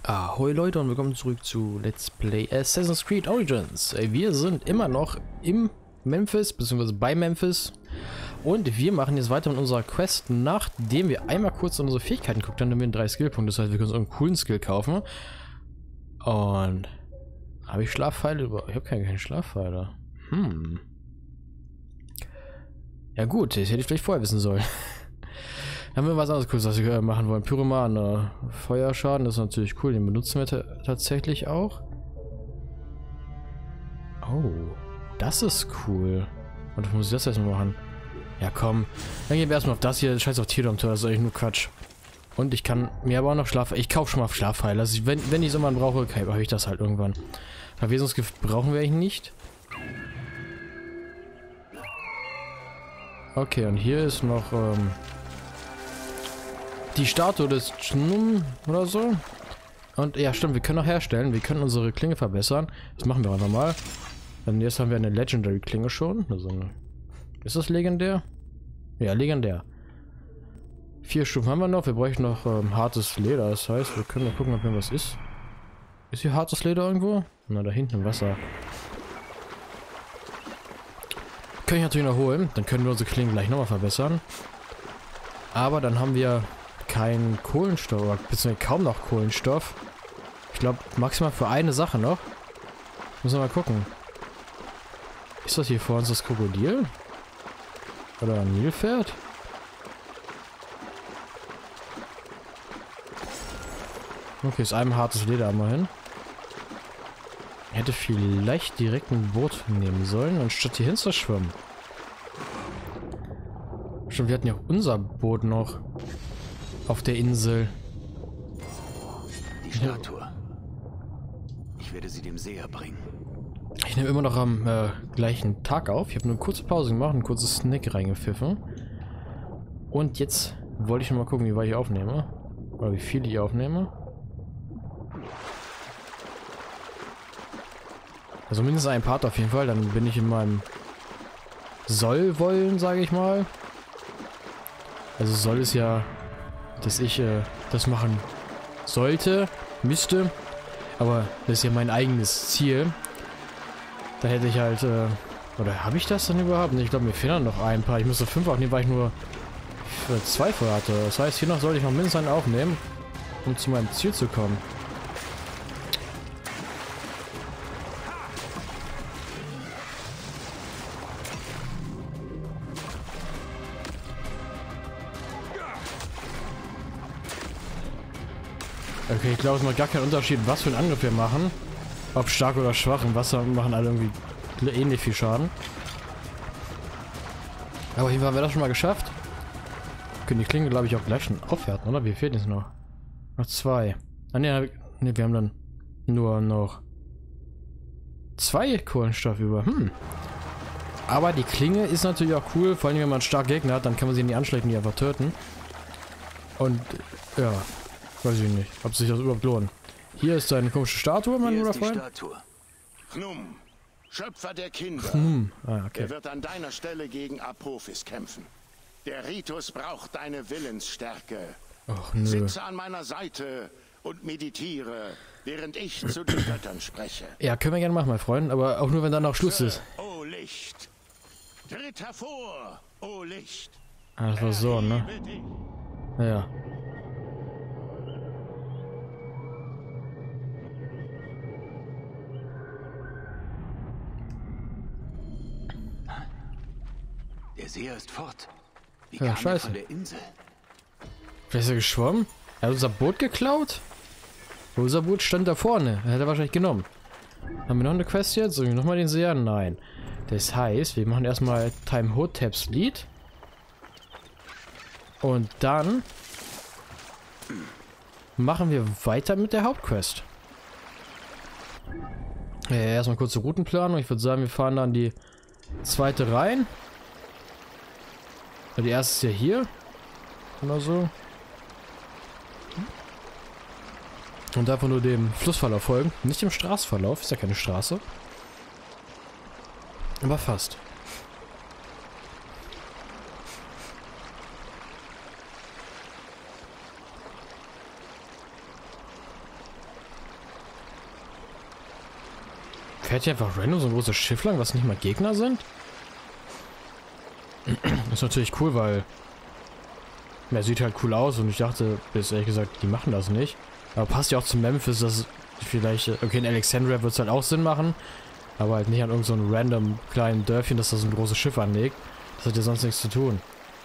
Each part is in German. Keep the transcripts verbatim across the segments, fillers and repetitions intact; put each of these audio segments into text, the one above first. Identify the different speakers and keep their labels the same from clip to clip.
Speaker 1: Ahoi Leute und willkommen zurück zu Let's Play Assassin's Creed Origins. Wir sind immer noch im Memphis, beziehungsweise bei Memphis. Und wir machen jetzt weiter mit unserer Quest, nachdem wir einmal kurz unsere Fähigkeiten guckt haben, dann haben wir drei Skillpunkte. Das heißt, wir können uns einen coolen Skill kaufen. Und habe ich Schlafpfeile? Ich habe keine, keine Schlafpfeile. Hm. Ja gut, das hätte ich vielleicht vorher wissen sollen. Haben wir was anderes Cooles, was wir machen wollen. Pyroman, äh, Feuerschaden, das ist natürlich cool. Den benutzen wir tatsächlich auch. Oh, das ist cool. Und muss ich das erstmal machen? Ja komm, dann gehen wir erstmal auf das hier. Scheiß auf Tierdomtor, das ist eigentlich nur Quatsch. Und ich kann mir aber auch noch Schlaf... Ich kaufe schon mal Schlafpfeile. Also ich, wenn, wenn ich es irgendwann brauche, okay, habe ich das halt irgendwann. Verwesungsgift brauchen wir eigentlich nicht. Okay, und hier ist noch... Ähm, die Statue des Chnum oder so. Und ja, stimmt, wir können auch herstellen. Wir können unsere Klinge verbessern. Das machen wir einfach mal. Dann jetzt haben wir eine Legendary Klinge schon. Also eine, ist das legendär? Ja, legendär. Vier Stufen haben wir noch. Wir bräuchten noch ähm, hartes Leder. Das heißt, wir können mal gucken, ob hier was ist. Ist hier hartes Leder irgendwo? Na, da hinten im Wasser. Können ich natürlich noch holen. Dann können wir unsere Klingen gleich nochmal verbessern. Aber dann haben wir kein Kohlenstoff, oder beziehungsweise kaum noch Kohlenstoff. Ich glaube, maximal für eine Sache noch. Müssen wir mal gucken. Ist das hier vor uns das Krokodil? Oder ein Nilpferd? Okay, ist einem hartes Leder immerhin. Hätte vielleicht direkt ein Boot nehmen sollen, anstatt hier hin zu schwimmen. Stimmt, wir hatten ja auch unser Boot noch auf der Insel.
Speaker 2: Die Statue. Ich werde sie dem Seher bringen.
Speaker 1: Ich nehme immer noch am äh, gleichen Tag auf. Ich habe nur eine kurze Pause gemacht, ein kurzes Snack reingepfiffen. Und jetzt wollte ich noch mal gucken, wie weit ich aufnehme. Oder wie viel ich aufnehme. Also mindestens ein Part auf jeden Fall. Dann bin ich in meinem Soll-Wollen, sage ich mal. Also soll es ja, dass ich äh, das machen sollte, müsste. Aber das ist ja mein eigenes Ziel. Da hätte ich halt, äh, oder habe ich das dann überhaupt? Ich glaube, mir fehlen noch ein paar. Ich müsste fünf aufnehmen, weil ich nur für zwei vor hatte. Das heißt, hier noch sollte ich noch mindestens einen aufnehmen, um zu meinem Ziel zu kommen. Okay, ich glaube, es macht gar keinen Unterschied, was für einen Angriff wir machen. Ob stark oder schwach. Im Wasser machen alle irgendwie ähnlich viel Schaden. Aber auf jeden Fall haben wir das schon mal geschafft. Wir können die Klinge, glaube ich, auch gleich schon aufwerten, oder? Wie fehlt jetzt noch? Noch zwei. Ah, ne, ne, wir haben dann nur noch zwei Kohlenstoff über. Hm. Aber die Klinge ist natürlich auch cool. Vor allem, wenn man einen starken Gegner hat, dann kann man sie nicht anschlecken, die einfach töten. Und, ja. Weiß ich nicht, ob sich das überhaupt lohnt. Hier ist eine komische Statue, mein lieber Freund.
Speaker 3: Chnum, Schöpfer der Kinder.
Speaker 1: Chnum. Ah, okay.
Speaker 3: Er wird an deiner Stelle gegen Apophis kämpfen. Der Ritus braucht deine Willensstärke.
Speaker 1: Och, nö.
Speaker 3: Sitze an meiner Seite und meditiere, während ich zu den Göttern spreche.
Speaker 1: Ja, können wir gerne machen, mein Freund, aber auch nur, wenn dann noch Schluss ist.
Speaker 3: O Licht, tritt hervor, o Licht.
Speaker 1: Ah, das war so, ne? Ja.
Speaker 2: Der Seher ist fort. Wie
Speaker 1: Ja,
Speaker 2: kam
Speaker 1: scheiße.
Speaker 2: er von der Insel?
Speaker 1: Vielleicht ist er geschwommen? Er hat unser Boot geklaut? Unser Boot stand da vorne. Er hat er wahrscheinlich genommen. Haben wir noch eine Quest jetzt? Sollen wir nochmal den Seher? Nein. Das heißt, wir machen erstmal Time Hoteps Lied. Und dann machen wir weiter mit der Hauptquest. Ja, erstmal kurze Routenplanung. Ich würde sagen, wir fahren dann die zweite rein. Die erste ist ja hier. Oder so. Und einfach nur dem Flussverlauf folgen. Nicht dem Straßenverlauf. Ist ja keine Straße. Aber fast. Fährt hier einfach random so ein großes Schiff lang, was nicht mal Gegner sind? Das ist natürlich cool, weil er sieht halt cool aus und ich dachte, bis ehrlich gesagt, die machen das nicht. Aber passt ja auch zu Memphis, dass vielleicht, okay, in Alexandria wird es halt auch Sinn machen, aber halt nicht an irgendeinem so random kleinen Dörfchen, dass da so ein großes Schiff anlegt. Das hat ja sonst nichts zu tun.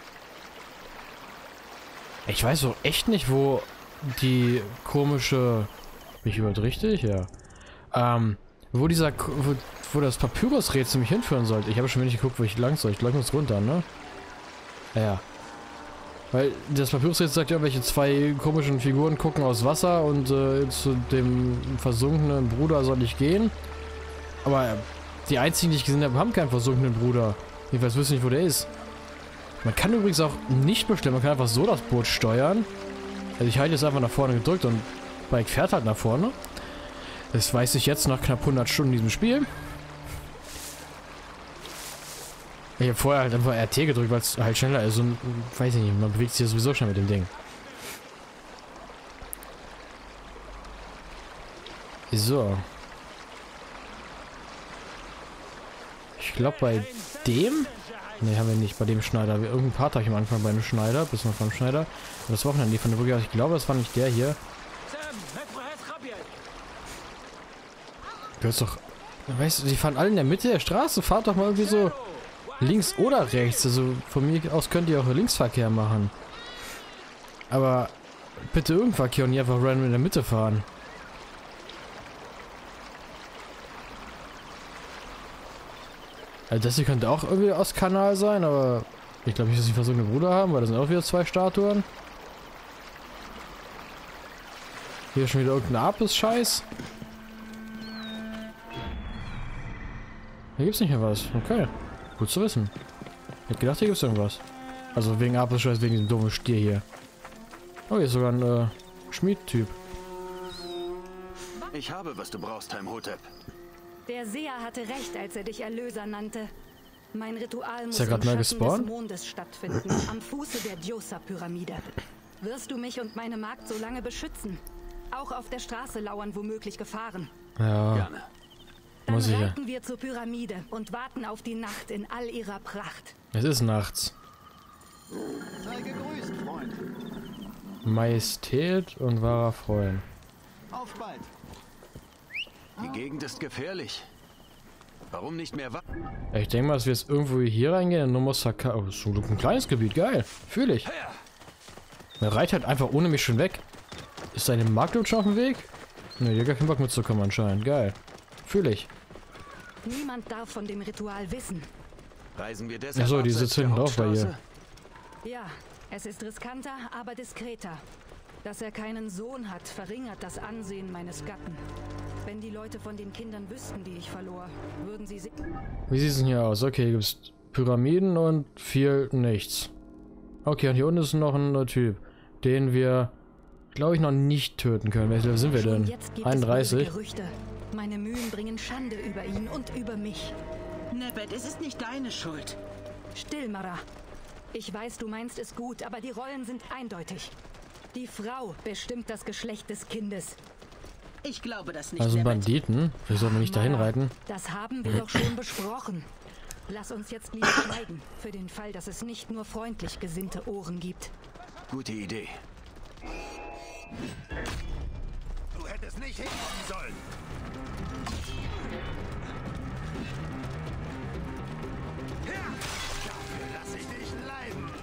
Speaker 1: Ich weiß auch echt nicht, wo die komische... Bin ich überhaupt richtig? Ja. Ähm, wo dieser... Wo, wo das Papyrus-Rätsel mich hinführen sollte. Ich habe schon wenig geguckt, wo ich lang soll. Ich glaube, ich muss runter, ne? Ja. Weil das Papyrus-Rätsel sagt ja, welche zwei komischen Figuren gucken aus Wasser und äh, zu dem versunkenen Bruder soll ich gehen. Aber die einzigen, die ich gesehen habe, haben keinen versunkenen Bruder. Jedenfalls wüsste ich nicht, wo der ist. Man kann übrigens auch nicht bestimmen, man kann einfach so das Boot steuern. Also ich halte jetzt einfach nach vorne gedrückt und Bike fährt halt nach vorne. Das weiß ich jetzt nach knapp hundert Stunden in diesem Spiel. Ich habe vorher halt einfach R T gedrückt, weil es halt schneller ist und weiß ich nicht, man bewegt sich ja sowieso schnell mit dem Ding. So. Ich glaube bei dem... Ne, haben wir nicht. Bei dem Schneider. Irgendein Part habe ich am Anfang bei einem Schneider. Bis noch beim Schneider. Und das war auch eine Nähe von der Brücke. Ich glaube, das war nicht der hier. Du hast doch... Weißt du, die fahren alle in der Mitte der Straße. Fahrt doch mal irgendwie so links oder rechts. Also von mir aus könnt ihr auch Linksverkehr machen. Aber bitte irgendeinen Verkehr und nicht einfach random in der Mitte fahren. Also das hier könnte auch irgendwie aus Kanal sein, aber ich glaube nicht, dass sie versuchen, einen Bruder haben, weil das sind auch wieder zwei Statuen. Hier ist schon wieder irgendein Apis-Scheiß. Hier gibt's nicht mehr was. Okay. Gut zu wissen. Ich hätte gedacht, hier gibt's irgendwas. Also wegen Apis-Scheiß, wegen diesem dummen Stier hier. Oh, hier ist sogar ein äh, Schmied-Typ.
Speaker 2: Ich habe, was du brauchst, Imhotep.
Speaker 4: Der Seher hatte recht, als er dich Erlöser nannte. Mein Ritual muss
Speaker 1: ist er
Speaker 4: im
Speaker 1: neu
Speaker 4: Schatten
Speaker 1: gespawnt?
Speaker 4: des Mondes stattfinden, am Fuße der Djoser-Pyramide. Wirst du mich und meine Magd so lange beschützen? Auch auf der Straße lauern womöglich Gefahren.
Speaker 1: Ja.
Speaker 2: Gerne.
Speaker 4: Dann
Speaker 1: Muss ich ja.
Speaker 4: reiten wir zur Pyramide und warten auf die Nacht in all ihrer Pracht.
Speaker 1: Es ist nachts.
Speaker 5: Sei gegrüßt, Freund.
Speaker 1: Majestät und wahrer Freund.
Speaker 5: Auf bald.
Speaker 2: Die Gegend ist gefährlich. Warum nicht mehr wa...
Speaker 1: Ich denke mal, dass wir jetzt irgendwo hier reingehen in Nomosaka. Oh, das ist zum Glück ein kleines Gebiet. Geil. Fühl ich. Er reitet halt einfach ohne mich schon weg. Ist seine Magd schon auf dem Weg? Ne, der hat gar keinen Bock mitzukommen anscheinend. Geil. Fühl ich.
Speaker 4: Niemand darf von dem Ritual wissen.
Speaker 2: Reisen wir deshalb
Speaker 1: Achso, die
Speaker 2: abseits
Speaker 1: sitzt
Speaker 2: der
Speaker 1: hinten drauf bei
Speaker 2: Hauptstraße?
Speaker 1: ihr.
Speaker 4: Ja, es ist riskanter, aber diskreter. Dass er keinen Sohn hat, verringert das Ansehen meines Gatten. Wenn die Leute von den Kindern wüssten, die ich verlor, würden sie sie...
Speaker 1: Wie sieht es denn hier aus? Okay, hier gibt es Pyramiden und viel nichts. Okay, und hier unten ist noch ein Typ, den wir, glaube ich, noch nicht töten können. Welche Level sind wir denn? einunddreißig.
Speaker 4: Gerüchte. Meine Mühen bringen Schande über ihn und über mich.
Speaker 6: Nebet, es ist nicht deine Schuld.
Speaker 4: Still, Mara. Ich weiß, du meinst es gut, aber die Rollen sind eindeutig. Die Frau bestimmt das Geschlecht des Kindes.
Speaker 6: Ich glaube das nicht.
Speaker 1: Also
Speaker 6: Nebet.
Speaker 1: Banditen. Vielleicht sollen wir nicht dahin
Speaker 4: Mara,
Speaker 1: reiten.
Speaker 4: Das haben wir doch schon besprochen. Lass uns jetzt lieber schweigen, für den Fall, dass es nicht nur freundlich gesinnte Ohren gibt.
Speaker 2: Gute Idee.
Speaker 3: Du hättest nicht hinkommen sollen. Ja, dafür lass ich dich leiden.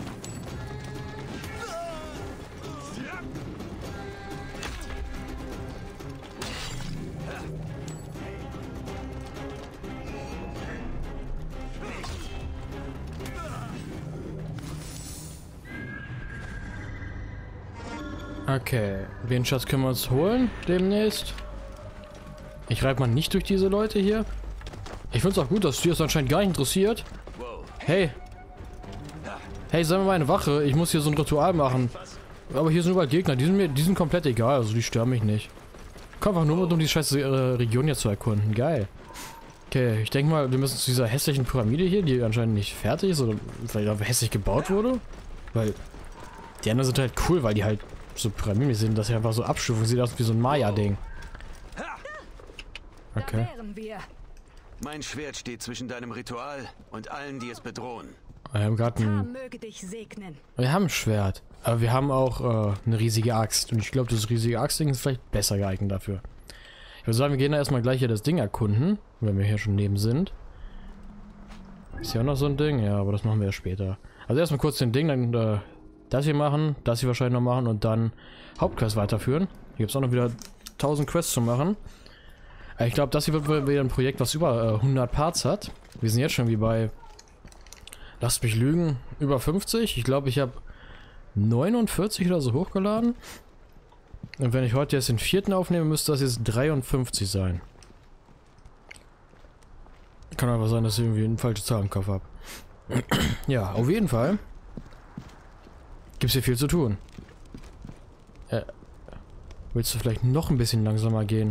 Speaker 1: Okay, den Schatz können wir uns holen demnächst. Ich reite mal nicht durch diese Leute hier. Ich finde es auch gut, dass dir das anscheinend gar nicht interessiert. Hey. Hey, sei mal meine Wache. Ich muss hier so ein Ritual machen. Aber hier sind überall Gegner. Die sind mir, die sind komplett egal. Also die stören mich nicht. Komm einfach nur, um die scheiße äh, Region hier zu erkunden. Geil. Okay, ich denke mal, wir müssen zu dieser hässlichen Pyramide hier, die anscheinend nicht fertig ist oder vielleicht auch hässlich gebaut wurde. Weil die anderen sind halt cool, weil die halt so Pyramiden sind, dass sie einfach so Abstufung sieht aus wie so ein Maya-Ding. Okay.
Speaker 4: Da wären wir.
Speaker 2: Mein Schwert steht zwischen deinem Ritual und allen, die es bedrohen.
Speaker 1: Wir haben gerade
Speaker 4: Ka
Speaker 1: ein...
Speaker 4: möge dich segnen.
Speaker 1: Wir haben ein Schwert. Aber wir haben auch äh, eine riesige Axt. Und ich glaube, das riesige Axtding ist vielleicht besser geeignet dafür. Ich würde sagen, wir gehen da erstmal gleich hier das Ding erkunden. Wenn wir hier schon neben sind. Ist hier auch noch so ein Ding? Ja, aber das machen wir ja später. Also erstmal kurz den Ding, dann äh, das hier machen, das hier wahrscheinlich noch machen und dann Hauptquest weiterführen. Hier gibt es auch noch wieder tausend Quests zu machen. Ich glaube, das hier wird wieder ein Projekt, was über äh, hundert Parts hat. Wir sind jetzt schon wie bei, lasst mich lügen, über fünfzig. Ich glaube, ich habe neunundvierzig oder so hochgeladen. Und wenn ich heute jetzt den vierten aufnehme, müsste das jetzt dreiundfünfzig sein. Kann aber sein, dass ich irgendwie eine falsche Zahl im Kopf habe. Ja, auf jeden Fall gibt es hier viel zu tun. Äh, willst du vielleicht noch ein bisschen langsamer gehen?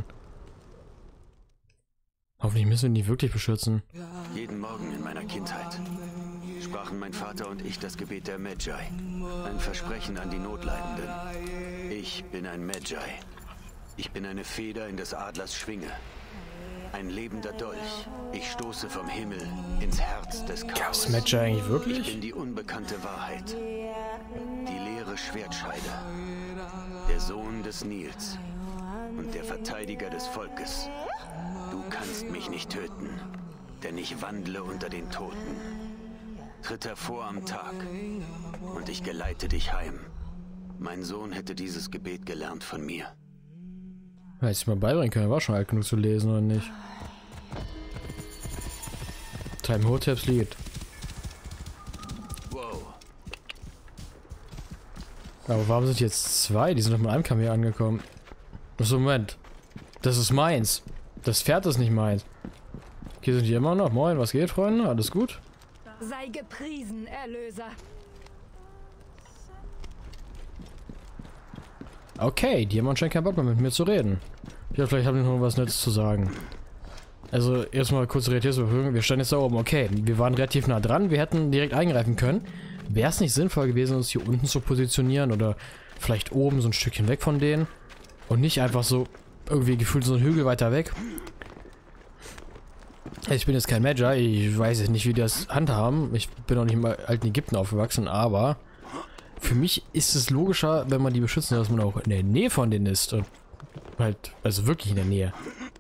Speaker 1: Hoffentlich müssen wir ihn nicht wirklich beschützen.
Speaker 2: Jeden Morgen in meiner Kindheit sprachen mein Vater und ich das Gebet der Magi. Ein Versprechen an die Notleidenden. Ich bin ein Magi. Ich bin eine Feder in des Adlers Schwinge. Ein lebender Dolch. Ich stoße vom Himmel ins Herz des Chaos.
Speaker 1: Gab's Magi eigentlich
Speaker 2: Ich
Speaker 1: wirklich?
Speaker 2: bin die unbekannte Wahrheit. Die leere Schwertscheide. Der Sohn des Nils. Und der Verteidiger des Volkes. Du kannst mich nicht töten, denn ich wandle unter den Toten. Tritt hervor am Tag und ich geleite dich heim. Mein Sohn hätte dieses Gebet gelernt von mir.
Speaker 1: Hätte ich mal beibringen können, er war schon alt genug zu lesen, oder nicht? Time Hoteps Lied.
Speaker 2: Wow.
Speaker 1: Aber warum sind jetzt zwei? Die sind doch mit einem Kamel angekommen. So, Moment. Das ist meins. Das Pferd ist nicht meins. Hier sind die immer noch. Moin, was geht, Freunde? Alles gut?
Speaker 4: Sei gepriesen, Erlöser.
Speaker 1: Okay, die haben anscheinend keinen Bock mehr mit mir zu reden. Ja, vielleicht haben die noch was Nettes zu sagen. Also, erstmal kurz Realitätsüberprüfung. Wir standen jetzt da oben. Okay, wir waren relativ nah dran. Wir hätten direkt eingreifen können. Wäre es nicht sinnvoll gewesen, uns hier unten zu positionieren oder vielleicht oben so ein Stückchen weg von denen? Und nicht einfach so irgendwie gefühlt so ein Hügel weiter weg. Ich bin jetzt kein Magi, ich weiß jetzt nicht, wie die das handhaben. Ich bin auch nicht im alten Ägypten aufgewachsen, aber für mich ist es logischer, wenn man die beschützen, dass man auch in der Nähe von denen ist. Und halt, also wirklich in der Nähe.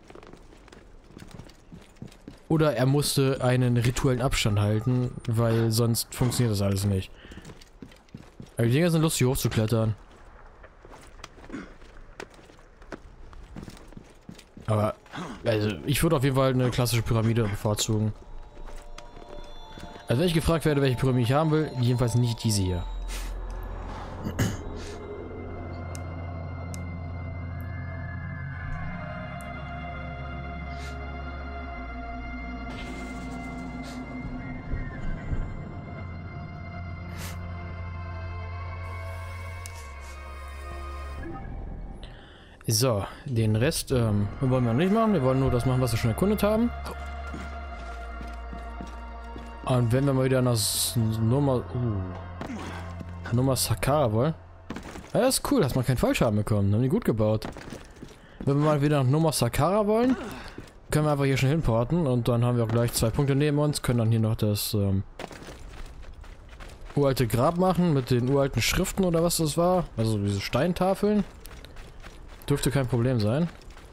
Speaker 1: Oder er musste einen rituellen Abstand halten, weil sonst funktioniert das alles nicht. Aber die Dinger sind lustig hochzuklettern. Aber, also, ich würde auf jeden Fall eine klassische Pyramide bevorzugen. Also, wenn ich gefragt werde, welche Pyramide ich haben will, jedenfalls nicht diese hier. So, den Rest ähm, wollen wir noch nicht machen. Wir wollen nur das machen, was wir schon erkundet haben. Und wenn wir mal wieder nach Nummer... Uh, Nummer Sakara wollen. Ja, das ist cool, dass man keinen Fallschaden bekommen. Haben die gut gebaut. Wenn wir mal wieder nach Nummer Sakara wollen, können wir einfach hier schon hinporten. Und dann haben wir auch gleich zwei Punkte neben uns. Können dann hier noch das ähm, uralte Grab machen mit den uralten Schriften oder was das war. Also diese Steintafeln. Dürfte kein Problem sein.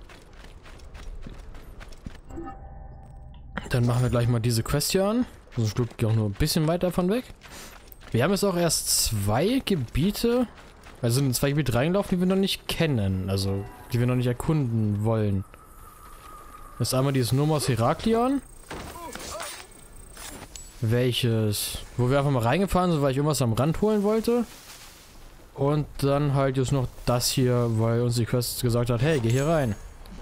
Speaker 1: Dann machen wir gleich mal diese Quest hier an. So ein Stück auch nur ein bisschen weiter davon weg. Wir haben jetzt auch erst zwei Gebiete. Also sind zwei Gebiete reingelaufen, die wir noch nicht kennen. Also, die wir noch nicht erkunden wollen. Das ist einmal dieses Nomos Heraklion. Welches, wo wir einfach mal reingefahren sind, weil ich irgendwas am Rand holen wollte. Und dann halt jetzt noch das hier, weil uns die Quest gesagt hat, hey, geh hier rein.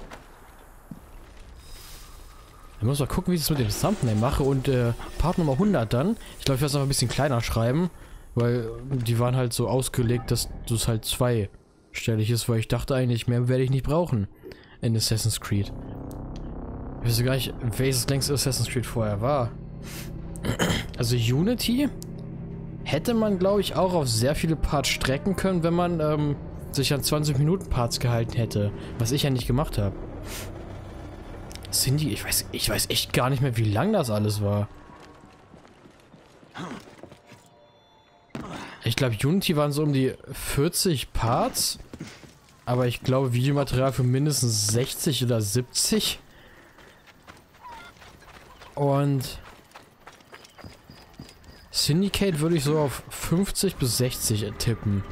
Speaker 1: Ich muss mal gucken, wie ich das mit dem Thumbnail mache und äh, Part Nummer hundert dann. Ich glaube, ich werde es noch ein bisschen kleiner schreiben, weil die waren halt so ausgelegt, dass das halt zweistellig ist, weil ich dachte eigentlich, mehr werde ich nicht brauchen in Assassin's Creed. Ich weiß gar nicht, welches längste Assassin's Creed vorher war. Also Unity hätte man, glaube ich, auch auf sehr viele Parts strecken können, wenn man ähm, sich an zwanzig Minuten Parts gehalten hätte. Was ich ja nicht gemacht habe. Cindy, ich weiß, ich weiß echt gar nicht mehr, wie lang das alles war. Ich glaube, Unity waren so um die vierzig Parts. Aber ich glaube, Videomaterial für mindestens sechzig oder siebzig. Und Syndicate würde ich so auf fünfzig bis sechzig tippen.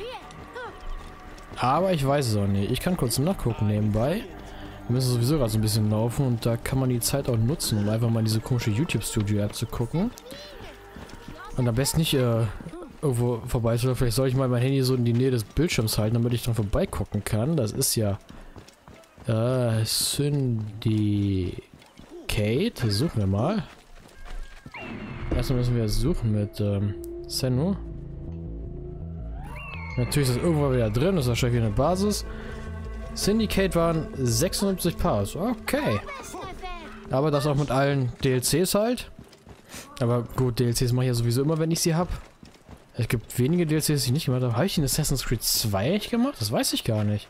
Speaker 1: Aber ich weiß es auch nicht. Ich kann kurz nachgucken nebenbei. Wir müssen sowieso gerade so ein bisschen laufen und da kann man die Zeit auch nutzen, um einfach mal diese komische YouTube-Studio-App zu gucken. Und am besten nicht äh, irgendwo vorbei. Vielleicht soll ich mal mein Handy so in die Nähe des Bildschirms halten, damit ich dran vorbeigucken kann. Das ist ja äh, Syndicate. Suchen wir mal. Erstmal müssen wir suchen mit ähm, Sennu. Natürlich ist das irgendwo wieder drin. Das ist wahrscheinlich eine Basis. Syndicate waren sechsundsiebzig Parts. Okay. Aber das auch mit allen D L Cs halt. Aber gut, D L Cs mache ich ja sowieso immer, wenn ich sie habe. Es gibt wenige D L Cs, die ich nicht gemacht habe. Habe ich in Assassin's Creed zwei nicht gemacht? Das weiß ich gar nicht.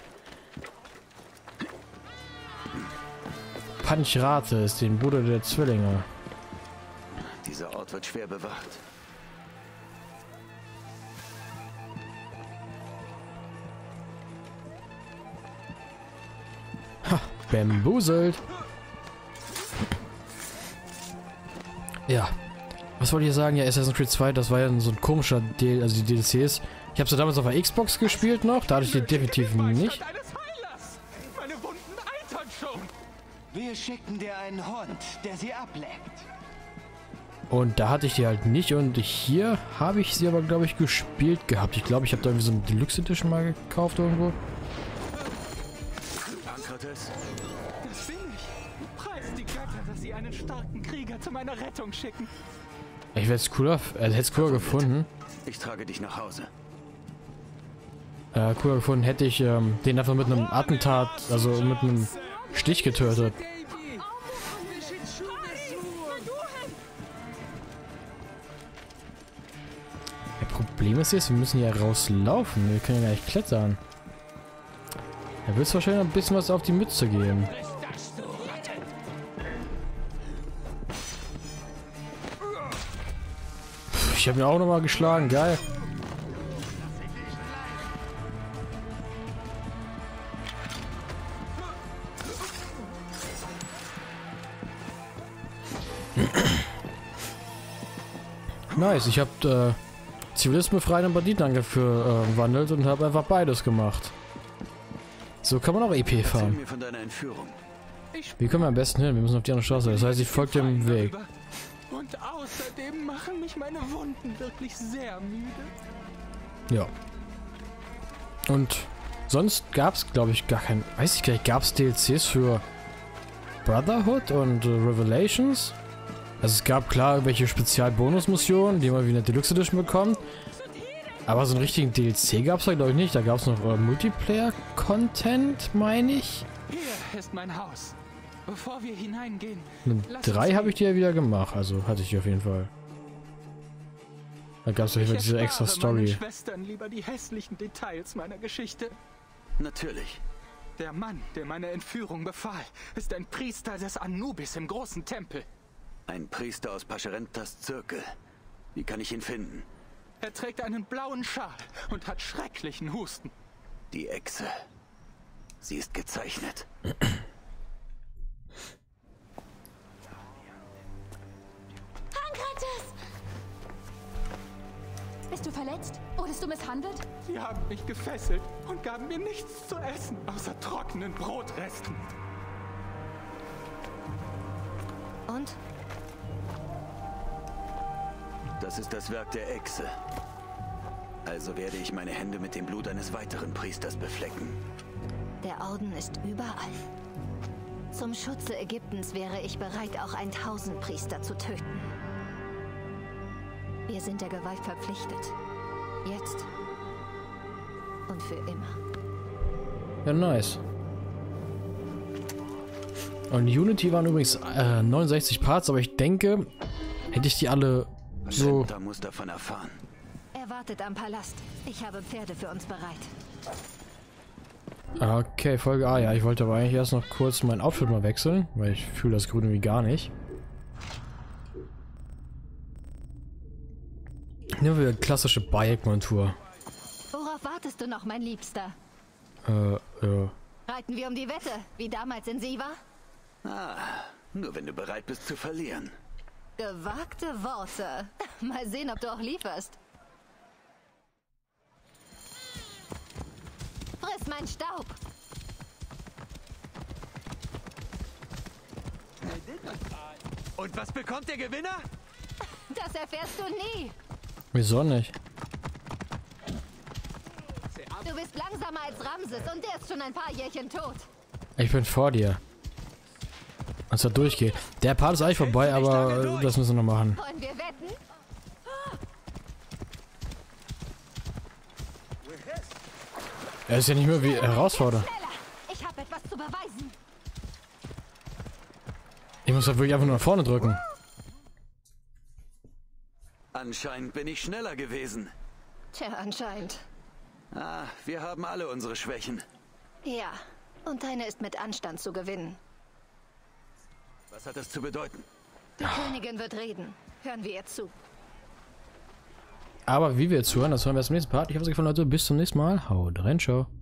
Speaker 1: Panchrate ist den Bruder der Zwillinge.
Speaker 2: Dieser Ort wird schwer bewacht.
Speaker 1: Ha, bambuselt. Ja. Was wollte ich sagen? Ja, Assassin's Creed zwei, das war ja so ein komischer Deal, also die D L Cs. Ich habe sie damals auf der Xbox gespielt noch, da hatte ich die definitiv nicht.
Speaker 5: Meine Wunden eitern schon. Wir schicken dir einen Hund, der sie ableckt.
Speaker 1: Und da hatte ich die halt nicht und hier habe ich sie aber, glaube ich, gespielt gehabt. Ich glaube, ich habe da irgendwie so eine Deluxe Edition mal gekauft irgendwo.
Speaker 2: Pankrates?
Speaker 5: Das bin ich. Preis die Götter, dass sie einen starken Krieger zu meiner Rettung schicken.
Speaker 1: Ich hätte es cooler, äh, hätte es cooler gefunden.
Speaker 2: Ich trage dich nach Hause.
Speaker 1: Äh, cooler gefunden hätte ich ähm, den einfach mit einem Attentat, also mit einem Stich getötet. Das Problem ist jetzt, wir müssen ja rauslaufen. Wir können ja gar nicht klettern. Da wird es wahrscheinlich noch ein bisschen was auf die Mütze geben. Ich habe ihn auch nochmal geschlagen, geil. Nice, ich habe äh, Zivilisten befreien und Banditen angewandelt und habe einfach beides gemacht. So kann man auch E P fahren.
Speaker 2: Mir von deiner Entführung.
Speaker 1: Wie kommen wir am besten hin? Wir müssen auf die andere Straße. Das heißt, ich folge dem Weg.
Speaker 5: Und außerdem machen mich meine Wunden wirklich sehr müde.
Speaker 1: Ja. Und sonst gab es, glaube ich, gar kein... Weiß ich gar nicht, gab es D L Cs für Brotherhood und äh, Revelations? Also es gab klar irgendwelche Spezialbonusmissionen, die man wie in der Deluxe Edition bekommt. Aber so einen richtigen D L C gab es da, glaube ich, nicht. Da gab es noch äh, Multiplayer-Content, meine ich.
Speaker 5: Hier ist mein Haus. Bevor wir hineingehen...
Speaker 1: Drei habe ich die ja wieder gemacht, also hatte ich die auf jeden Fall. Da gab es auf jeden Fall diese extra Story.
Speaker 5: Schwestern lieber die hässlichen Details meiner Geschichte.
Speaker 2: Natürlich.
Speaker 5: Der Mann, der meine Entführung befahl, ist ein Priester des Anubis im großen Tempel.
Speaker 2: Ein Priester aus Pascherentas Zirkel. Wie kann ich ihn finden?
Speaker 5: Er trägt einen blauen Schal und hat schrecklichen Husten.
Speaker 2: Die Echse. Sie ist gezeichnet.
Speaker 7: Pankrates! Bist du verletzt? Wurdest du misshandelt?
Speaker 5: Sie haben mich gefesselt und gaben mir nichts zu essen, außer trockenen Brotresten.
Speaker 7: Und?
Speaker 2: Das ist das Werk der Echse. Also werde ich meine Hände mit dem Blut eines weiteren Priesters beflecken.
Speaker 7: Der Orden ist überall. Zum Schutze Ägyptens wäre ich bereit, auch ein Tausendpriester zu töten. Wir sind der Gewalt verpflichtet. Jetzt. Und für immer.
Speaker 1: Ja, nice. Und Unity waren übrigens äh, neunundsechzig Parts, aber ich denke, hätte ich die alle so...
Speaker 2: Da muss davon erfahren.
Speaker 7: Er wartet am Palast. Ich habe Pferde für uns bereit.
Speaker 1: Okay, Folge A. Ja, ich wollte aber eigentlich erst noch kurz mein Outfit mal wechseln, weil ich fühle das Grün irgendwie gar nicht. Nehmen wir klassische Bike-Montur.
Speaker 7: Worauf wartest du noch, mein Liebster?
Speaker 1: Äh, ja.
Speaker 7: Reiten wir um die Wette, wie damals in Siva?
Speaker 2: Ah, nur wenn du bereit bist zu verlieren.
Speaker 7: Gewagte Worte. Mal sehen, ob du auch lieferst. Friss mein Staub.
Speaker 5: Und was bekommt der Gewinner?
Speaker 7: Das erfährst du nie.
Speaker 1: Wieso nicht?
Speaker 7: Du bist langsamer als Ramses und der ist schon ein paar Jährchen tot.
Speaker 1: Ich bin vor dir. Als er durchgeht. Der Part ist eigentlich vorbei, aber das müssen wir noch machen.
Speaker 7: Wollen wir wetten?
Speaker 1: Er ist ja nicht mehr wie herausfordernd.
Speaker 7: Schneller. Ich habe etwas zu beweisen.
Speaker 1: Ich muss halt wirklich einfach nur nach vorne drücken.
Speaker 2: Anscheinend bin ich schneller gewesen.
Speaker 7: Tja, anscheinend.
Speaker 2: Ah, wir haben alle unsere Schwächen.
Speaker 7: Ja, und deine ist mit Anstand zu gewinnen.
Speaker 2: Was hat das zu bedeuten?
Speaker 7: Die Königin wird reden. Hören wir ihr zu.
Speaker 1: Aber wie wir jetzt hören, das hören wir erst im nächsten Part. Ich hoffe, es hat euch gefallen, Leute. Bis zum nächsten Mal. Haut rein, ciao.